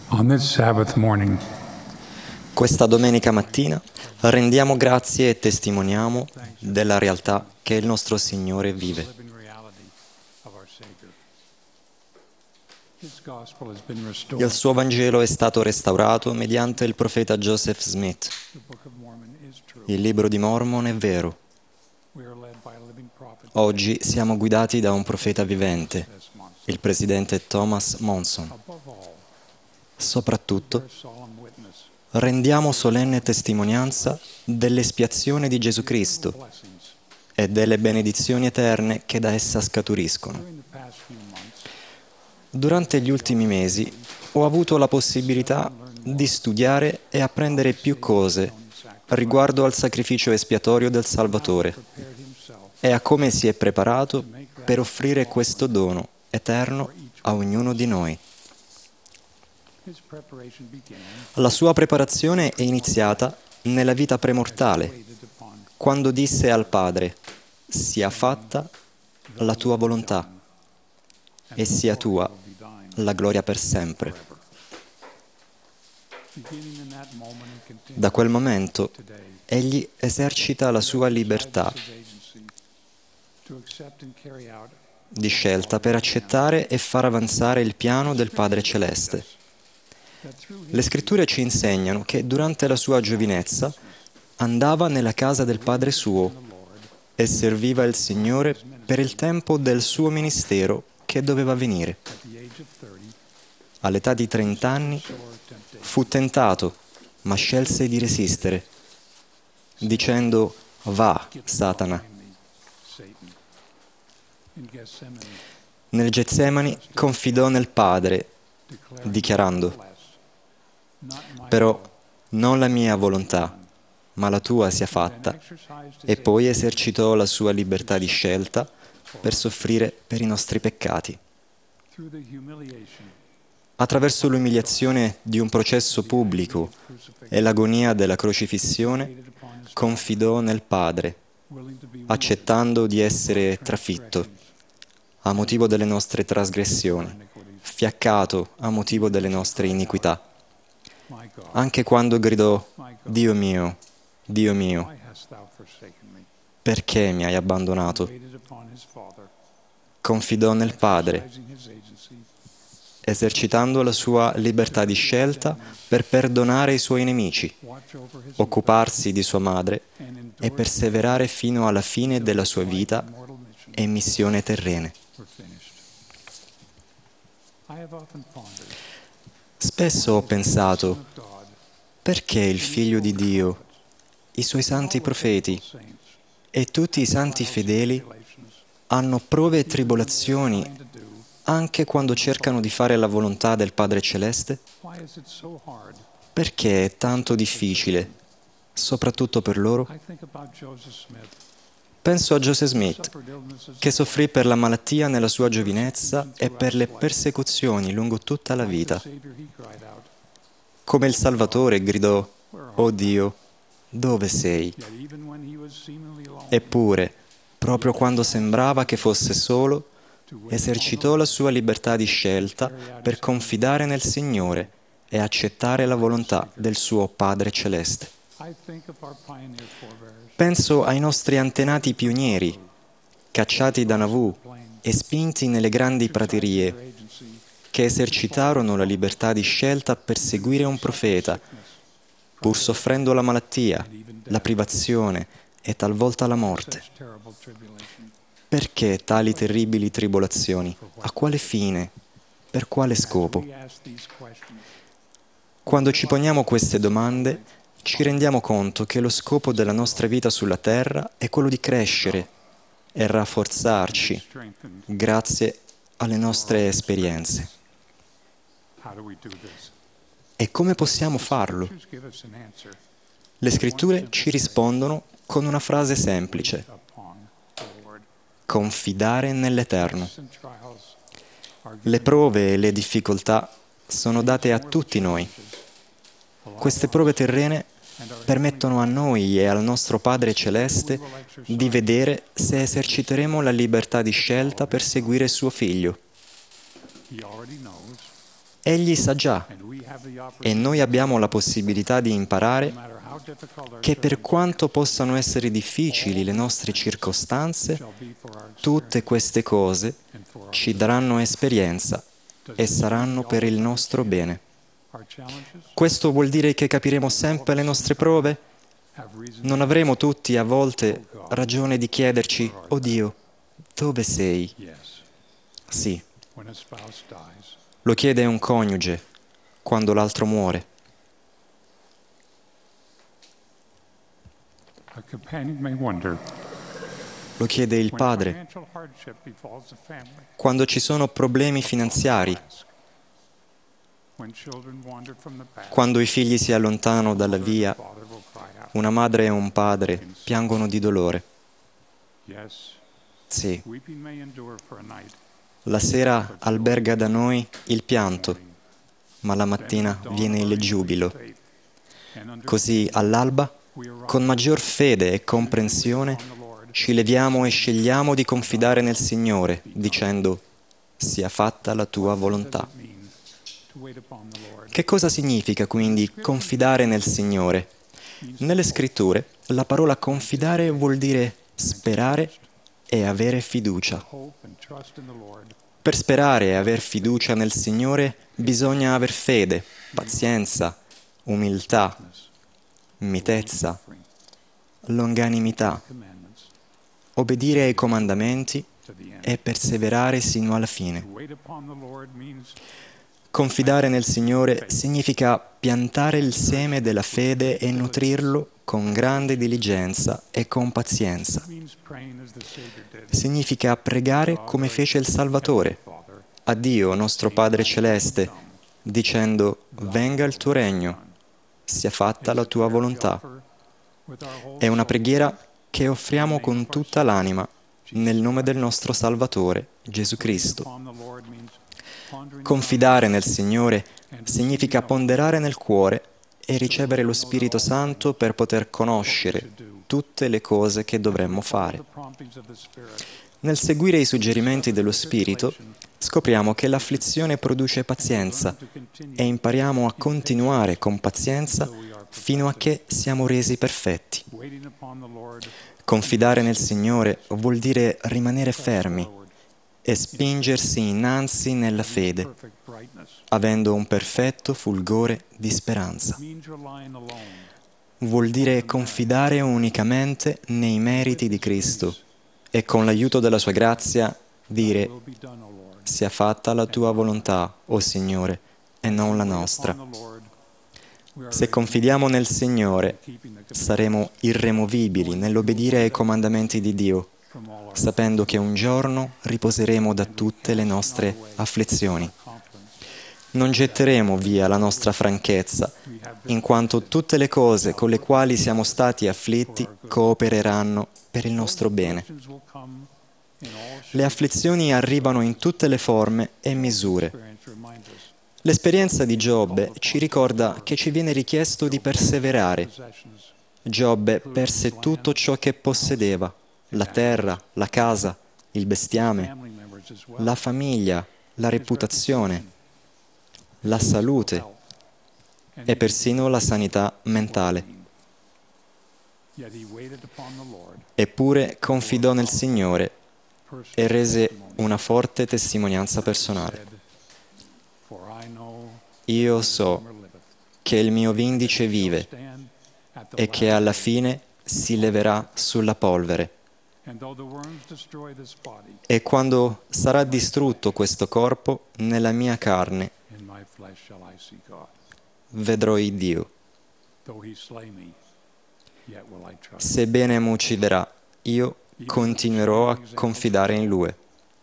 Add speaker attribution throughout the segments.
Speaker 1: On this Sabbath morning,
Speaker 2: Questa domenica mattina rendiamo grazie e testimoniamo della realtà che il nostro Signore vive.
Speaker 1: living reality of our Savior. His gospel has been restored.
Speaker 2: Il suo Vangelo è stato restaurato mediante il profeta Joseph Smith.
Speaker 1: The Book of Mormon is true.
Speaker 2: Il libro di Mormon è vero.
Speaker 1: We are led by a living prophet,
Speaker 2: Oggi siamo guidati da un profeta vivente,
Speaker 1: S. Monson.
Speaker 2: il presidente Thomas Monson.
Speaker 1: Above all,
Speaker 2: Soprattutto,
Speaker 1: bear solemn witness
Speaker 2: rendiamo solenne testimonianza dell'espiazione di Gesù Cristo
Speaker 1: blessings.
Speaker 2: e delle benedizioni eterne che da essa scaturiscono.
Speaker 1: During the past few months,
Speaker 2: Durante gli ultimi mesi ho avuto la possibilità di studiare e apprendere più cose riguardo al sacrificio espiatorio del Salvatore
Speaker 1: prepared himself
Speaker 2: e a come si è preparato per offrire questo dono eterno a ognuno di noi.
Speaker 1: his preparation began
Speaker 2: La sua preparazione è iniziata nella vita premortale,
Speaker 1: waited upon
Speaker 2: quando disse al Padre: «Sia fatta la tua volontà e sia tua
Speaker 1: will be thine
Speaker 2: la gloria per sempre».
Speaker 1: forever. Beginning in that moment and continuing
Speaker 2: Da quel momento
Speaker 1: today,
Speaker 2: egli esercita la sua libertà
Speaker 1: his agency to accept and carry out
Speaker 2: di scelta per accettare e far avanzare il piano del Padre Celeste.
Speaker 1: that through
Speaker 2: Le scritture ci insegnano che durante la sua giovinezza andava nella casa del Padre suo e serviva il Signore per il tempo del suo ministero che doveva venire.
Speaker 1: at the age of 30,
Speaker 2: All'età di 30 anni
Speaker 1: sore temptation
Speaker 2: fu tentato, ma scelse di resistere, dicendo: «Va, Satana».
Speaker 1: behind me, Satan. In Gethsemane,
Speaker 2: Nel Getsemani confidò nel Padre,
Speaker 1: declaring,
Speaker 2: dichiarando:
Speaker 1: "Nevertheless, not my
Speaker 2: «Però
Speaker 1: will,
Speaker 2: non la mia volontà, ma la tua sia fatta».
Speaker 1: then exercised his
Speaker 2: E poi esercitò la sua libertà di scelta per soffrire per i nostri peccati.
Speaker 1: through the humiliation
Speaker 2: Attraverso l'umiliazione di un processo pubblico e l'agonia della crocifissione,
Speaker 1: laid upon his
Speaker 2: confidò nel Padre,
Speaker 1: willing to be wounded
Speaker 2: accettando di essere trafitto a motivo delle nostre trasgressioni,
Speaker 1: iniquities.
Speaker 2: fiaccato a motivo delle nostre iniquità.
Speaker 1: My God,
Speaker 2: Anche quando gridò:
Speaker 1: my God,
Speaker 2: Dio mio,
Speaker 1: why hast thou forsaken me?
Speaker 2: perché mi hai abbandonato?
Speaker 1: Waited upon his Father,
Speaker 2: Confidò nel Padre,
Speaker 1: exercising his agency
Speaker 2: esercitando la sua libertà di scelta per perdonare i suoi nemici,
Speaker 1: watch over his
Speaker 2: occuparsi di sua madre
Speaker 1: and
Speaker 2: e
Speaker 1: endure
Speaker 2: perseverare fino alla fine della sua vita
Speaker 1: mortal mission
Speaker 2: e missione terrene.
Speaker 1: were finished. I have often pondered
Speaker 2: Spesso ho pensato:
Speaker 1: of God,
Speaker 2: perché il Figlio di Dio, i suoi santi profeti
Speaker 1: saints,
Speaker 2: e tutti i santi fedeli
Speaker 1: relations,
Speaker 2: hanno prove e tribolazioni
Speaker 1: trying to do.
Speaker 2: anche quando cercano di fare la volontà del Padre Celeste?
Speaker 1: Why is it so hard?
Speaker 2: Perché è tanto difficile, soprattutto per loro?
Speaker 1: I think about Joseph Smith,
Speaker 2: Penso a Joseph Smith,
Speaker 1: suffered illnesses
Speaker 2: che soffrì per la malattia nella sua giovinezza e per le persecuzioni lungo tutta la
Speaker 1: like the
Speaker 2: vita.
Speaker 1: Savior he cried out,
Speaker 2: Come il Salvatore gridò:
Speaker 1: "Where art
Speaker 2: «Oh
Speaker 1: thou?"
Speaker 2: Dio, dove sei?»
Speaker 1: Yet even when he was seemingly alone,
Speaker 2: Eppure, proprio quando sembrava che fosse solo, esercitò la sua libertà di scelta per confidare nel Signore e accettare la volontà del suo Padre Celeste.
Speaker 1: I think of our pioneer forebears,
Speaker 2: Penso ai nostri antenati pionieri, cacciati da Nauvoo e spinti nelle grandi praterie,
Speaker 1: their agency,
Speaker 2: che esercitarono la libertà di scelta per seguire un profeta, pur soffrendo la malattia, la privazione e talvolta la morte.
Speaker 1: such terrible tribulation.
Speaker 2: Perché tali terribili tribolazioni? A quale fine? Per quale scopo?
Speaker 1: We ask these questions.
Speaker 2: Quando ci poniamo queste domande, ci rendiamo conto che lo scopo della nostra vita sulla terra è quello di crescere e rafforzarci
Speaker 1: Strengthened.
Speaker 2: grazie alle nostre esperienze.
Speaker 1: How do we do this?
Speaker 2: E come possiamo farlo?
Speaker 1: Scriptures give us an answer
Speaker 2: Le scritture ci rispondono con una frase semplice:
Speaker 1: upon the Lord.
Speaker 2: confidare nell'Eterno.
Speaker 1: Tests and trials are
Speaker 2: Le prove e le difficoltà sono date a tutti noi. Queste prove terrene permettono a noi e al nostro Padre Celeste di vedere se eserciteremo la libertà di scelta per seguire suo Figlio.
Speaker 1: He already knows,
Speaker 2: Egli sa già
Speaker 1: and we have
Speaker 2: E noi abbiamo la possibilità di imparare che per quanto possano essere difficili le nostre circostanze, tutte queste cose ci daranno esperienza e saranno per il nostro bene. Questo vuol dire che capiremo sempre le nostre prove? Non avremo tutti a volte ragione di chiederci: «Oh Dio, dove sei?» Sì, lo chiede un coniuge quando l'altro muore. Lo chiede il padre quando ci sono problemi finanziari, quando i figli si allontanano dalla via. Una madre e un padre piangono di dolore. Sì, la sera alberga da noi il pianto, ma la mattina viene il giubilo. Così all'alba, con maggior fede e comprensione, ci leviamo e scegliamo di confidare nel Signore, dicendo: «Sia fatta la tua volontà». Che cosa significa quindi confidare nel Signore? Nelle Scritture la parola confidare vuol dire sperare e avere fiducia. Per sperare e aver fiducia nel Signore bisogna aver fede, pazienza, umiltà, mitezza, longanimità, obbedire ai comandamenti e perseverare sino alla fine. Confidare nel Signore significa piantare il seme della fede e nutrirlo con grande diligenza e con pazienza. Significa pregare come fece il Salvatore, a Dio, nostro Padre Celeste, dicendo: «Venga il tuo regno, sia fatta la tua volontà». È una preghiera che offriamo con tutta l'anima, nel nome del nostro Salvatore, Gesù Cristo. Confidare nel Signore significa ponderare nel cuore e ricevere lo Spirito Santo per poter conoscere tutte le cose che dovremmo fare. Nel seguire i suggerimenti dello Spirito, scopriamo che l'afflizione produce pazienza e impariamo a continuare con pazienza fino a che siamo resi perfetti. Confidare nel Signore vuol dire rimanere fermi e spingersi innanzi nella fede, avendo un perfetto fulgore di speranza. Vuol dire confidare unicamente nei meriti di Cristo e con l'aiuto della sua grazia dire: «Sia fatta la tua volontà, o Signore, e non la nostra». Se confidiamo nel Signore, saremo irremovibili nell'obbedire ai comandamenti di Dio, sapendo che un giorno riposeremo da tutte le nostre afflizioni. Non getteremo via la nostra franchezza, in quanto tutte le cose con le quali siamo stati afflitti coopereranno per il nostro bene. Le afflizioni arrivano in tutte le forme e misure. L'esperienza di Giobbe ci ricorda che ci viene richiesto di perseverare. Giobbe perse tutto ciò che possedeva: la terra, la casa, il bestiame, la famiglia, la reputazione, la salute e persino la sanità mentale. Eppure confidò nel Signore e rese una forte testimonianza personale. Io so che il mio vindice vive e che alla fine si leverà sulla polvere. E quando sarà distrutto questo corpo, nella mia carne vedrò il Dio. Sebbene mi ucciderà, io continuerò a confidare in Lui.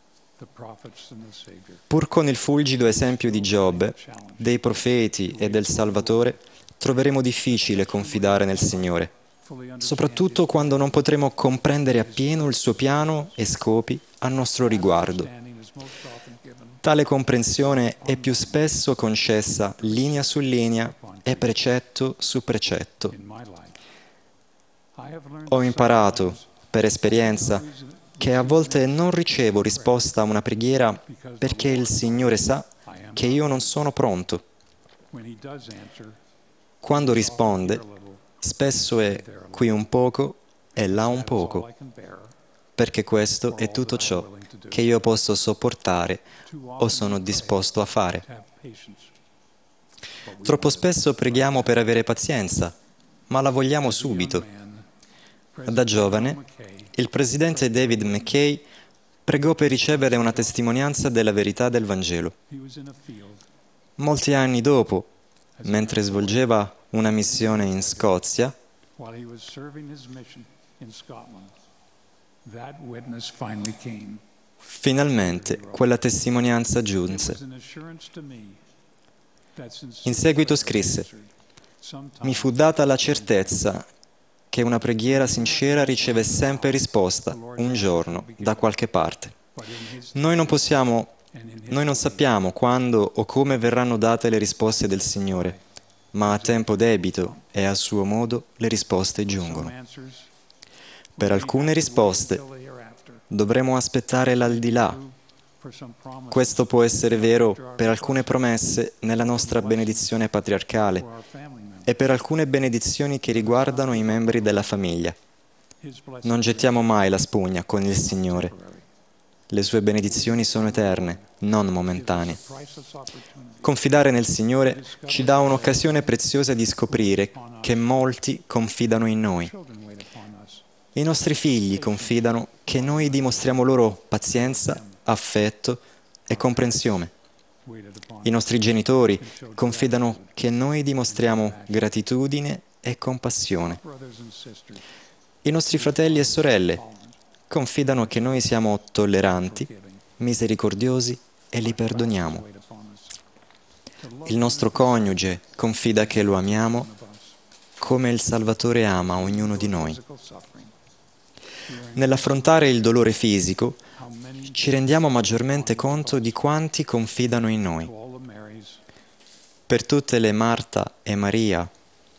Speaker 2: Pur con il fulgido esempio di Giobbe, dei profeti e del Salvatore, troveremo difficile confidare nel Signore, soprattutto quando non potremo comprendere appieno il suo piano e scopi a nostro riguardo. Tale comprensione è più spesso concessa linea su linea e precetto su precetto. Ho imparato, per esperienza, che a volte non ricevo risposta a una preghiera perché il Signore sa che io non sono pronto. Quando risponde, spesso è qui un poco e là un poco, perché questo è tutto ciò che io posso sopportare o sono disposto a fare. Troppo spesso preghiamo per avere pazienza, ma la vogliamo subito. Da giovane, il presidente David Mackay pregò per ricevere una testimonianza della verità del Vangelo. Molti anni dopo, mentre svolgeva una missione in Scozia, finalmente quella testimonianza giunse. In seguito scrisse: mi fu data la certezza che una preghiera sincera riceve sempre risposta, un giorno, da qualche parte. Noi non sappiamo quando o come verranno date le risposte del Signore, ma a tempo debito e a suo modo le risposte giungono. Per alcune risposte dovremo aspettare l'aldilà. Questo può essere vero per alcune promesse nella nostra benedizione patriarcale e per alcune benedizioni che riguardano i membri della famiglia. Non gettiamo mai la spugna con il Signore. Le sue benedizioni sono eterne, non momentanee. Confidare nel Signore ci dà un'occasione preziosa di scoprire che molti confidano in noi. I nostri figli confidano che noi dimostriamo loro pazienza, affetto e comprensione. I nostri genitori confidano che noi dimostriamo gratitudine e compassione. I nostri fratelli e sorelle confidano che noi siamo tolleranti, misericordiosi e li perdoniamo. Il nostro coniuge confida che lo amiamo come il Salvatore ama ognuno di noi. Nell'affrontare il dolore fisico, ci rendiamo maggiormente conto di quanti confidano in noi. Per tutte le Marta e Maria,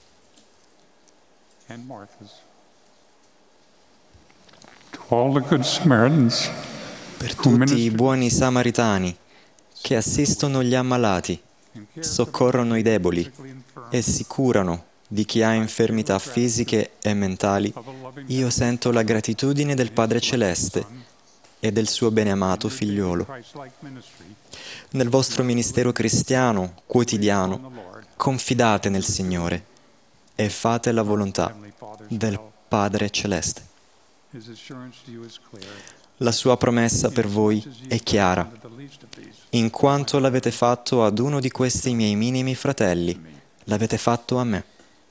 Speaker 2: per tutti i buoni samaritani che assistono gli ammalati, soccorrono i deboli e si curano di chi ha infermità fisiche e mentali, io sento la gratitudine del Padre Celeste e del suo beneamato Figliolo. Nel vostro ministero cristiano quotidiano, confidate nel Signore e fate la volontà del Padre Celeste. La sua promessa per voi è chiara. In quanto l'avete fatto ad uno di questi miei minimi fratelli, l'avete fatto a me.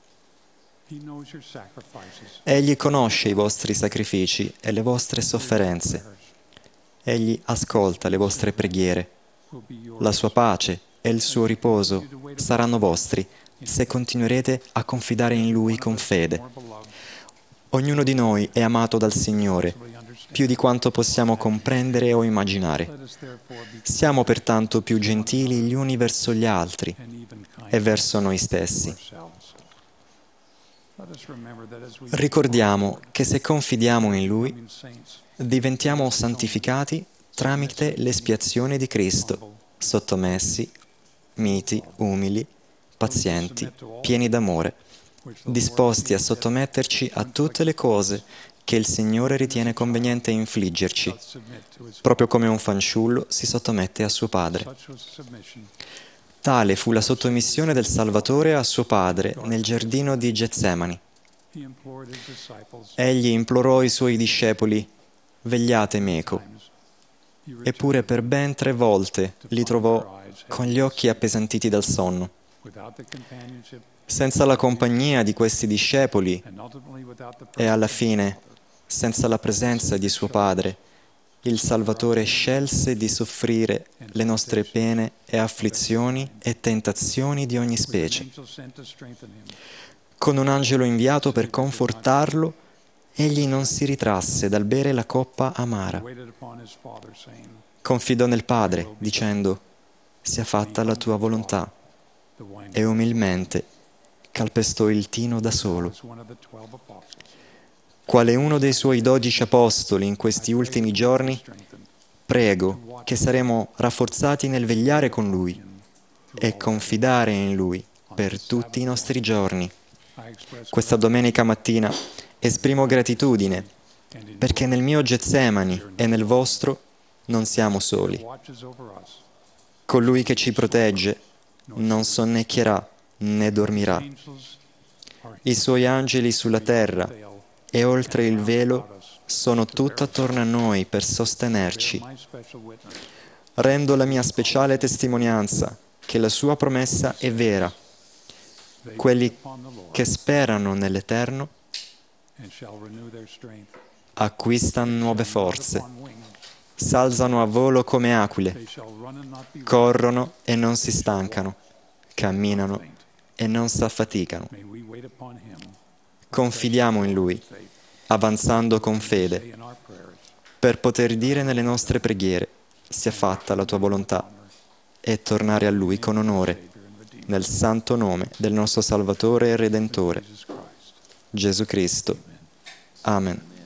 Speaker 2: Egli conosce i vostri sacrifici e le vostre sofferenze. Egli ascolta le vostre preghiere. La sua pace e il suo riposo saranno vostri se continuerete a confidare in Lui con fede. Ognuno di noi è amato dal Signore, più di quanto possiamo comprendere o immaginare. Siamo pertanto più gentili gli uni verso gli altri e verso noi stessi. Ricordiamo che se confidiamo in Lui, diventiamo santificati tramite l'espiazione di Cristo, sottomessi, miti, umili, pazienti, pieni d'amore, disposti a sottometterci a tutte le cose che il Signore ritiene conveniente infliggerci, proprio come un fanciullo si sottomette a suo padre. Tale fu la sottomissione del Salvatore a suo padre nel giardino di Getsemani. Egli implorò i suoi discepoli: vegliate meco. Eppure per ben 3 volte li trovò con gli occhi appesantiti dal sonno. Senza la compagnia di questi discepoli e alla fine senza la presenza di suo padre, il Salvatore scelse di soffrire le nostre pene e afflizioni e tentazioni di ogni specie. Con un angelo inviato per confortarlo, egli non si ritrasse dal bere la coppa amara. Confidò nel Padre, dicendo: sia fatta la tua volontà, e umilmente calpestò il tino da solo. Quale uno dei suoi 12 apostoli in questi ultimi giorni, prego che saremo rafforzati nel vegliare con lui, e confidare in Lui per tutti i nostri giorni. Questa domenica mattina esprimo gratitudine perché nel mio Getsemani e nel vostro non siamo soli. Colui che ci protegge non sonnecchierà né dormirà. I suoi angeli sulla terra e oltre il velo sono tutto attorno a noi per sostenerci. Rendo la mia speciale testimonianza che la sua promessa è vera. Quelli che sperano nell'Eterno acquistano nuove forze, s'alzano a volo come aquile, corrono e non si stancano, camminano e non s'affaticano. Confidiamo in Lui, avanzando con fede, per poter dire nelle nostre preghiere: sia fatta la tua volontà, e tornare a Lui con onore, nel santo nome del nostro Salvatore e Redentore, Gesù Cristo. Amen.